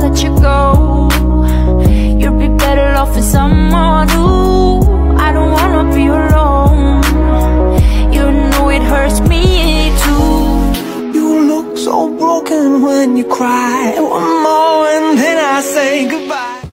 let you go. You'd be better off with someone new. I don't wanna be alone. You know it hurts me too. You look so broken when you cry. One more and then I say goodbye.